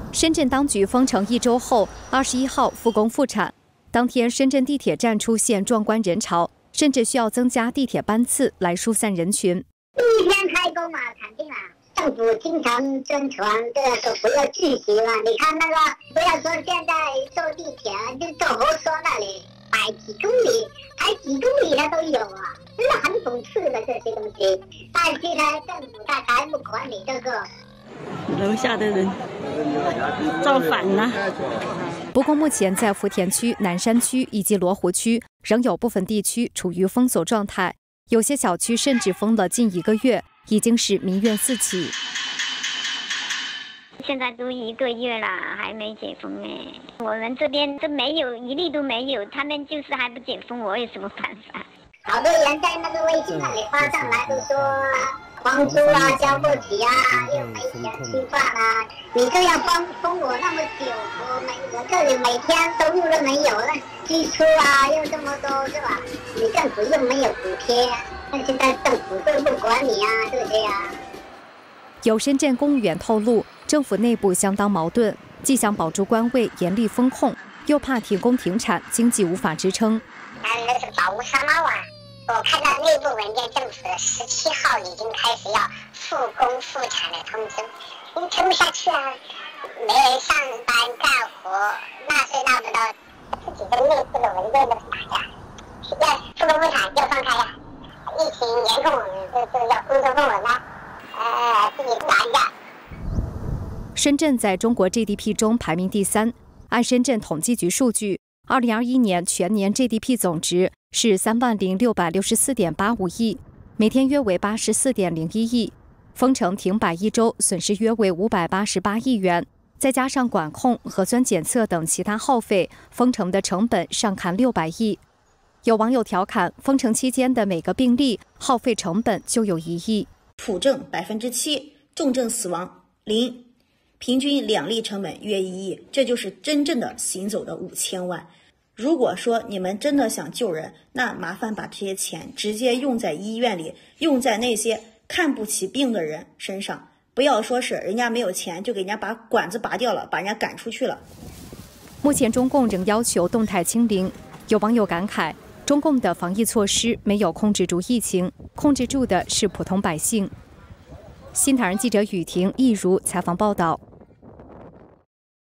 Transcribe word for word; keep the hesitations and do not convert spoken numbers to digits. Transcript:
深圳当局封城一周后，二十一号复工复产。当天，深圳地铁站出现壮观人潮，甚至需要增加地铁班次来疏散人群。 第一天开工嘛，肯定啊，政府经常宣传这个不要拒绝嘛。你看那个，不要说现在坐地铁，就坐火车那里，百几公里，才几公里它都有啊，真的很讽刺的这些东西。但是呢，政府他才不管你这个。 楼下的人造反了。 不过，目前在福田区、南山区以及罗湖区，仍有部分地区处于封锁状态，有些小区甚至封了近一个月，已经是民怨四起。 现在都一个月了，还没解封哎。我们这边都没有一例都没有，他们就是还不解封，我有什么办法？ 好多人在那个微信那里发上来，都说。 房租啊，交不起啊，又没钱吃饭啊！你这样封封我那么久，我每我这里每天收入都没有了，支出啊又这么多，是吧？你政府又没有补贴，那现在政府都不管你啊，这些啊。 有深圳公务员透露，政府内部相当矛盾，既想保住官位严厉风控，又怕停工停产，经济无法支撑。 那那是保护什么啊？ 我看到内部文件，政府十七号已经开始要复工复产的通知，你撑不下去啊！没人上班干活，纳税纳不到，自己的内部的文件都是打呀，要复工复产要放开呀，疫情严控，就是要工作不稳啦，呃，自己打一下。 深圳在中国 G D P 中排名第三，按深圳统计局数据，二零二一年全年 G D P 总值 是三万零六百六十四点八五亿，每天约为八十四点零一亿。封城停摆一周，损失约为五百八十八亿元，再加上管控、核酸检测等其他耗费，封城的成本上看六百亿。有网友调侃，封城期间的每个病例耗费成本就有一亿。 普症百分之七，重症死亡零，平均两例成本约一亿，这就是真正的行走的五千万。 如果说你们真的想救人，那麻烦把这些钱直接用在医院里，用在那些看不起病的人身上，不要说是人家没有钱就给人家把管子拔掉了，把人家赶出去了。 目前中共仍要求动态清零，有网友感慨，中共的防疫措施没有控制住疫情，控制住的是普通百姓。新唐人记者雨婷、易如采访报道。